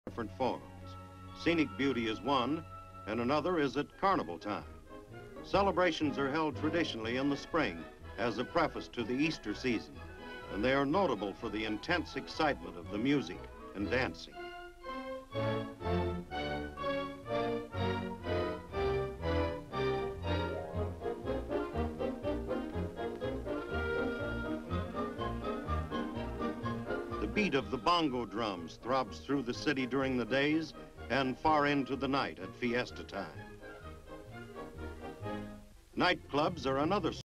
different forms. Scenic beauty is one, and another is at carnival time. Celebrations are held traditionally in the spring as a preface to the Easter season, and they are notable for the intense excitement of the music and dancing. The beat of the bongo drums throbs through the city during the days and far into the night at fiesta time. Nightclubs are another